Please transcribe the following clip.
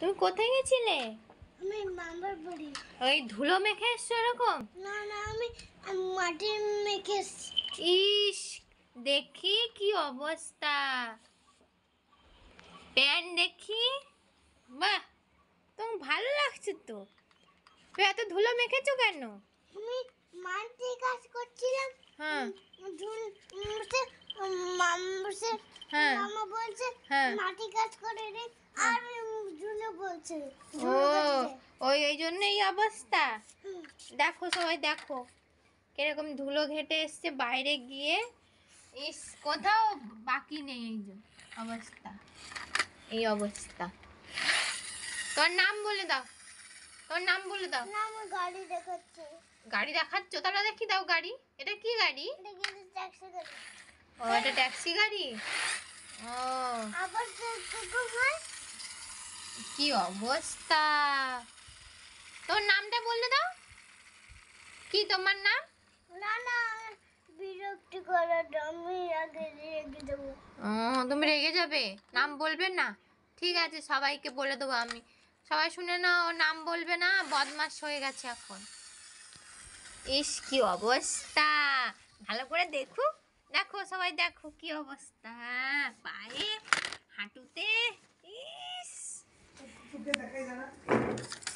তুমি কোথায় গেছিলে? আমি মামার বাড়ি। ওই ধুলো মেখে এসছো এরকম? না না, আমি মাটি মেখে এসেছি। ইস, দেখি কি অবস্থা। প্যান্ট দেখি, বাহ, তোমার ভালো লাগছে তো। তুমি এত ধুলো মেখেছো কেন? আমি মাটি কাজ করছিলাম। হ্যাঁ হ্যাঁ মামা বলছে হ্যাঁ। মাটি কাজ করে রে, আর ঝুলে বলছে ও, ওই ওই জন্য এই অবস্থা। দেখো সবাই, দেখো কিরকম ধুলো ঘেটে এসছে বাইরে গিয়ে। ইস, কোথাও বাকি নেই, এই যে অবস্থা, এই অবস্থা। তোর নাম বলে দাও, তোর নাম বলে দাও। না, আমার গাড়ি দেখাচ্ছে। গাড়ি দেখাচ্ছ? তাহলে দেখি দাও গাড়ি। এটা কি গাড়ি? এটা কিন্তু ট্যাক্সি গাড়ি। ও, এটা ট্যাক্সি গাড়ি। ও, আবার কুকুর হয়। কি অবস্থা। তোর নামটা বলে দাও, কি তোমার নাম? না না, বিরক্তি করে, আমি আগে রেগে দেবো। ও, তুমি রেগে যাবে? নাম বলবে না? ঠিক আছে, সবাইকে বলে দেবো আমি। সবাই শুনে না, ও নাম বলবে না, বদমাশ হয়ে গেছে এখন। ইস, কি অবস্থা। ভালো করে দেখো, দেখো সবাই, দেখো কি অবস্থা। পায়ে, হাঁটুতে। ইস,